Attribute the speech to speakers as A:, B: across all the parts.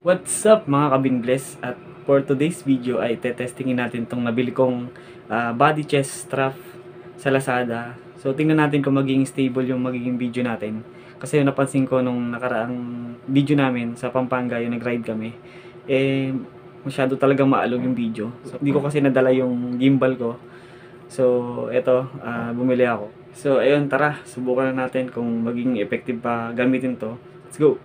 A: What's up mga kabingbles? At for today's video ay testingin natin tong nabili kong body chest strap sa Lazada. So tingnan natin kung magiging stable yung magiging video natin. Kasi napansin ko nung nakaraang video namin sa Pampanga, yung nag-ride kami, masyado talagang maalog yung video. So, hindi ko kasi nadala yung gimbal ko. So eto, bumili ako. So ayun, tara, subukan na natin kung magiging effective pa gamitin to. Let's go!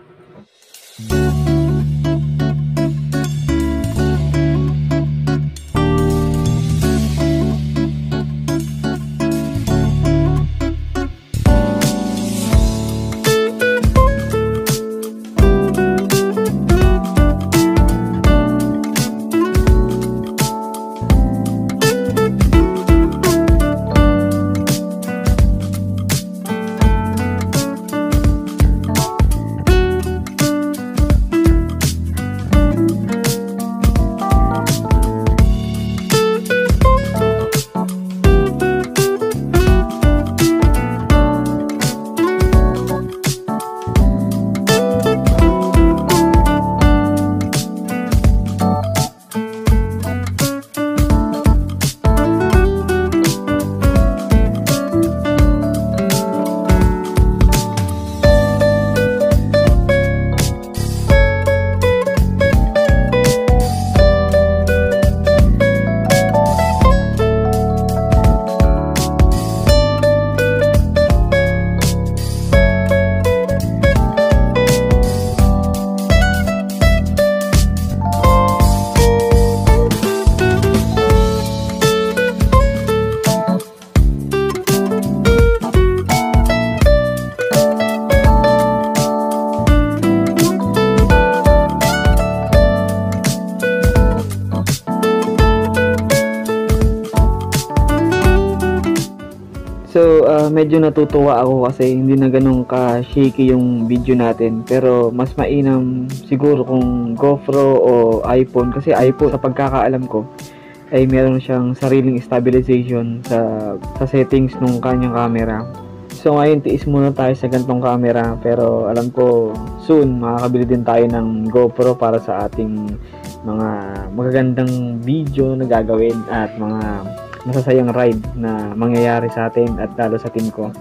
A: So, medyo natutuwa ako kasi hindi na ganun ka-shaky yung video natin. Pero, mas mainam siguro kung GoPro o iPhone. Kasi iPhone, sa pagkakaalam ko, ay meron siyang sariling stabilization sa settings ng kanyang camera. So, ngayon, tiis muna tayo sa gantong camera. Pero, alam ko, soon, makakabili din tayo ng GoPro para sa ating mga magagandang video na gagawin at mga masasayang ride na mangyayari sa atin at lalo sa team ko.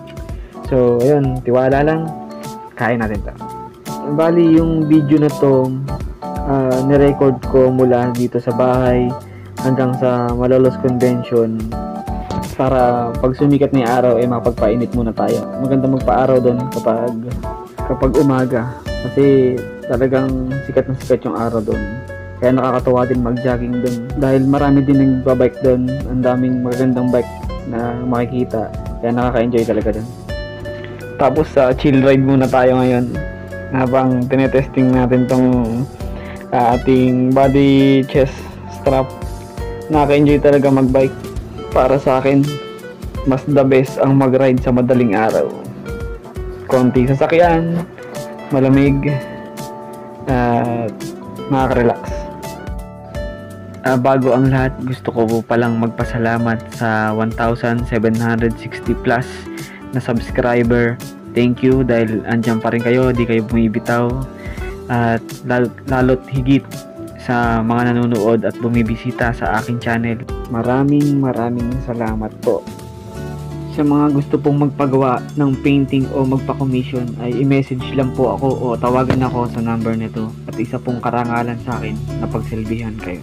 A: So, ayun, tiwala lang, kaya natin to. Bali, yung video na to, nirecord ko mula dito sa bahay hanggang sa Malolos Convention para pag sumikat ni araw, mapagpainit muna tayo. Maganda magpa-araw doon kapag umaga kasi talagang sikat na sikat yung araw doon. Kaya nakakatuwa din mag-jogging doon dahil marami din nagbabike doon. Ang daming magagandang bike na makikita. Kaya nakaka-enjoy talaga doon. Tapos chill ride muna tayo ngayon habang tinetesting natin tong ating body chest strap. Nakaka-enjoy talaga mag-bike. Para sa akin, mas the best ang mag-ride sa madaling araw. Konti sasakyan, malamig, at nakaka-relax. Bago ang lahat, gusto ko po palang magpasalamat sa 1,760 plus na subscriber. Thank you dahil andyan pa rin kayo, di kayo bumibitaw. At lalo't higit sa mga nanonood at bumibisita sa aking channel. Maraming salamat po. Sa mga gusto pong magpagawa ng painting o magpa-commission ay i-message lang po ako o tawagan ako sa number nito at isa pong karangalan sa akin na pagsilbihan kayo.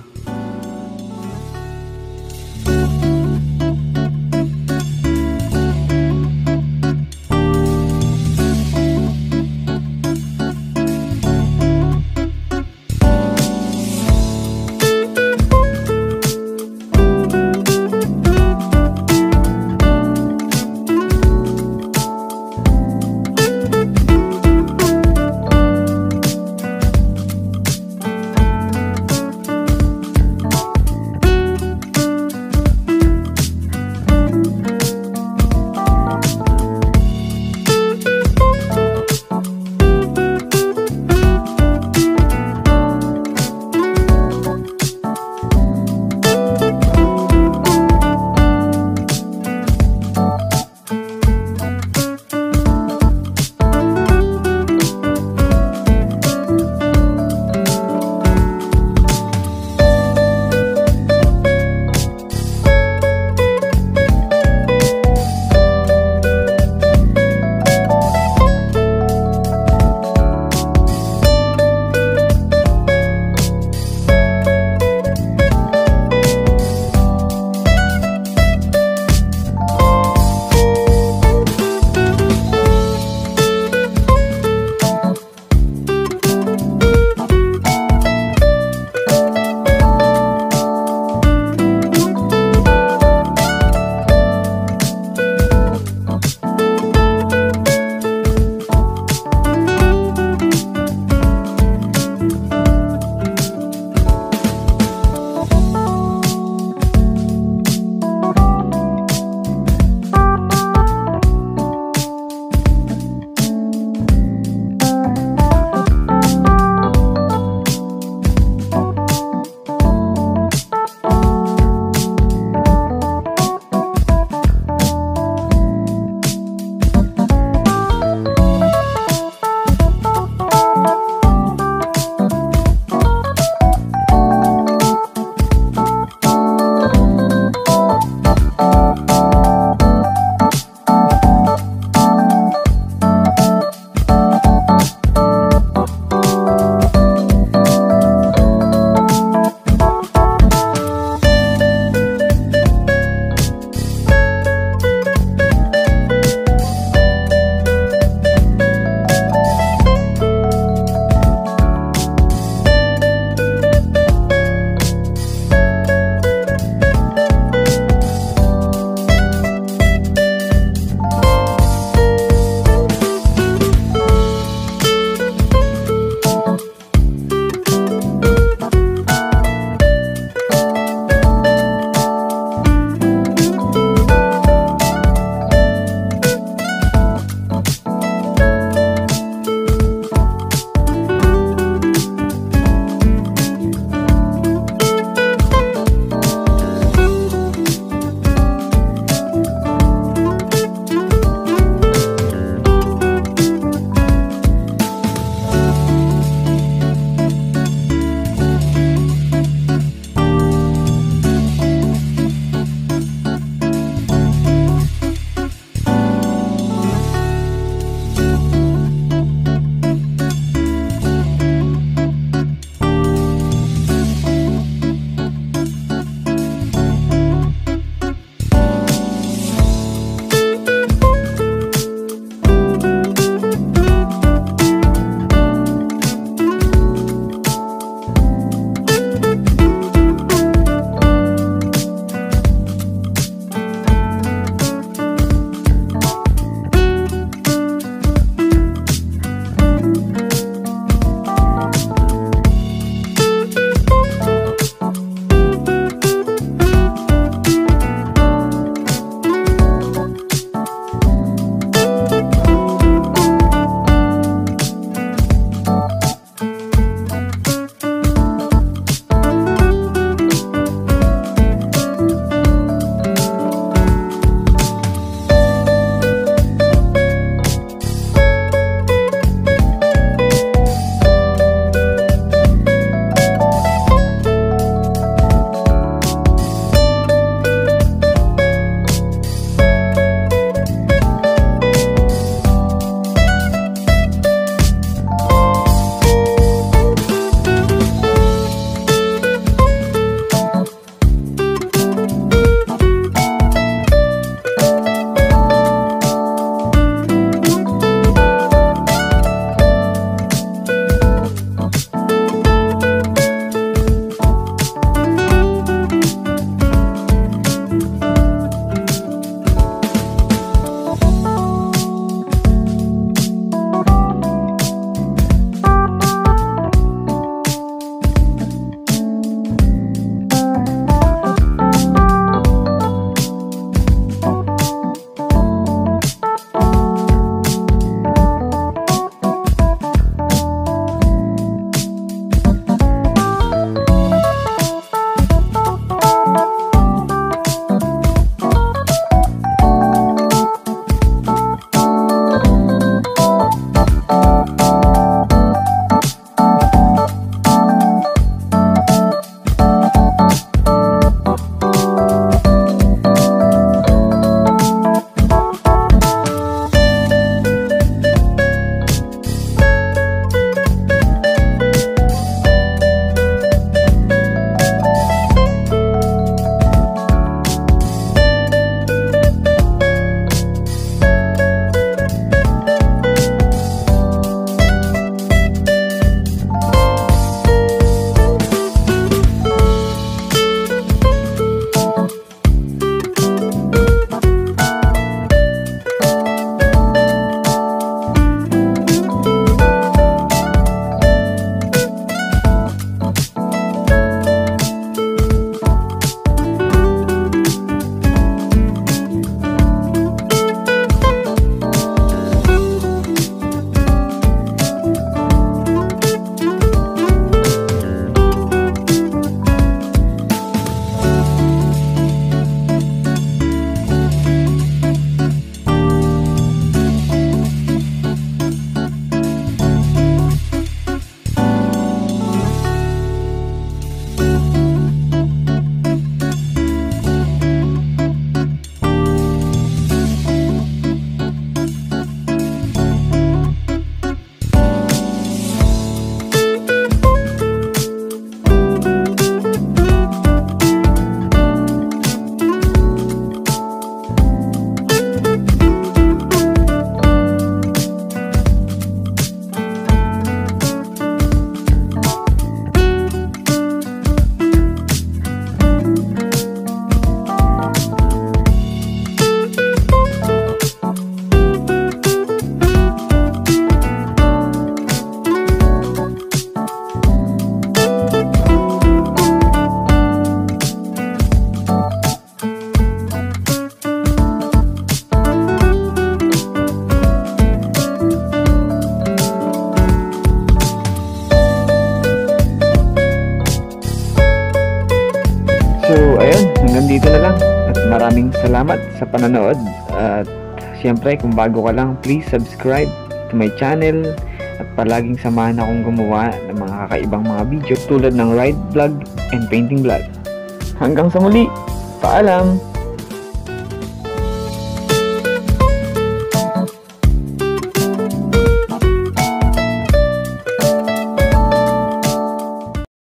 A: maraming salamat sa panonood. At syempre, kung bago ka lang, please subscribe to my channel at palaging samahan akong gumawa ng mga kakaibang mga video tulad ng ride vlog and painting vlog. Hanggang sa muli, paalam!